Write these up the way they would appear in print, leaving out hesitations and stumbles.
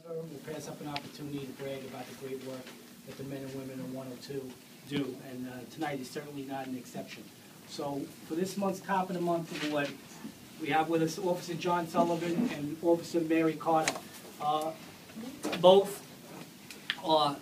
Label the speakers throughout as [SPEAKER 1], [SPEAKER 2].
[SPEAKER 1] never will pass up an opportunity to brag about the great work that the men and women in 102 do, and tonight is certainly not an exception. So for this month's Cop of the Month award, we have with us Officer John Sullivan and Officer Mary Carter. Both are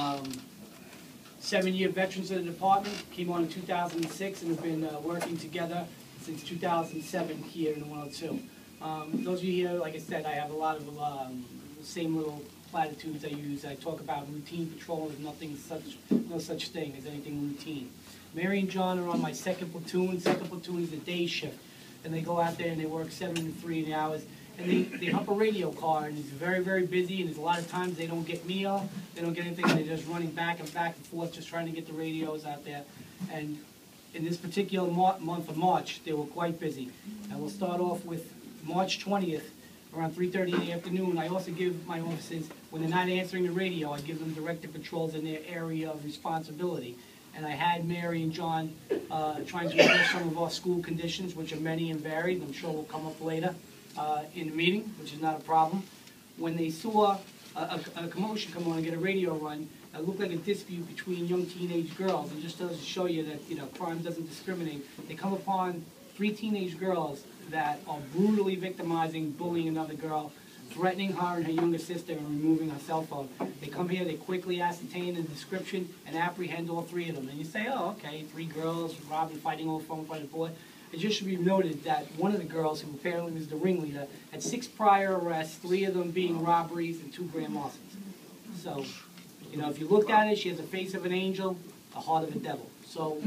[SPEAKER 1] 7-year veterans of the department, came on in 2006 and have been working together since 2007 here in 102. Those of you here, like I said, I have a lot of same little platitudes I use. I talk about routine patrol as no such thing as anything routine. Mary and John are on my second platoon. Second platoon is a day shift, and they go out there and they work 7 to 3 hours. And they hump a radio car, and it's very, very busy, and there's a lot of times they don't get meal, they don't get anything, and they're just running back and forth, just trying to get the radios out there. And in this particular month of March, they were quite busy. And we'll start off with March 20th, around 3:30 in the afternoon. I also give my officers, when they're not answering the radio, I give them directed patrols in their area of responsibility. And I had Mary and John trying to address some of our school conditions, which are many and varied, I'm sure will come up later in the meeting, which is not a problem. When they saw a commotion come on and get a radio run, it looked like a dispute between young teenage girls. And just to show you that crime doesn't discriminate, they come upon 3 teenage girls that are brutally victimizing, bullying another girl, threatening her and her younger sister, and removing her cell phone. They come here, they quickly ascertain the description and apprehend all 3 of them. And you say, oh, okay, 3 girls, robbing, fighting over phone, fighting boy. It just should be noted that one of the girls, who apparently was the ringleader, had 6 prior arrests, 3 of them being robberies and 2 grand larcenies. So, if you looked at it, she has the face of an angel, the heart of a devil. So,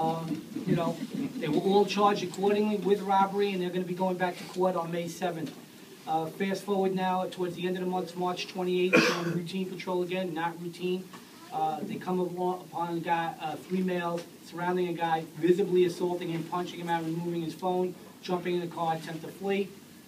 [SPEAKER 1] they were all charged accordingly with robbery, and they're going to be going back to court on May 7th. Fast forward now, towards the end of the month, March 28th, they're on routine patrol again, not routine. They come upon a guy, 3 males, surrounding a guy, visibly assaulting him, punching him out, removing his phone, jumping in the car, attempt to flee.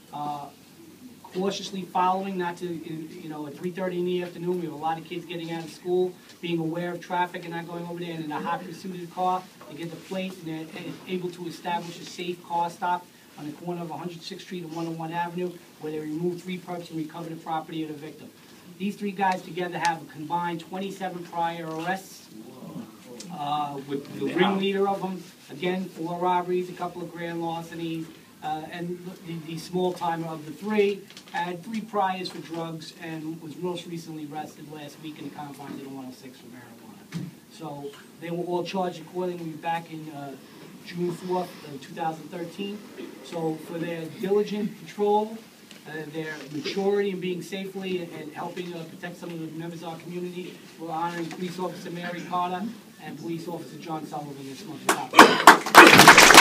[SPEAKER 1] Cautiously following, not to, at 3:30 in the afternoon, we have a lot of kids getting out of school, being aware of traffic and not going over there, and in a hot pursuit of the car, they get the plate, and they're able to establish a safe car stop on the corner of 106th Street and 101 Avenue, where they remove 3 perps and recover the property of the victim. These 3 guys together have a combined 27 prior arrests, with the ringleader of them, again, 4 robberies, a couple of grand larcenies, and the small timer of the 3 had 3 priors for drugs and was most recently arrested last week in the confines of the 106 for marijuana. So they were all charged accordingly back in June 4th, 2013. So for their diligent patrol, their maturity in being safely and helping protect some of the members of our community, we're honoring Police Officer Mary Carter and Police Officer John Sullivan this month.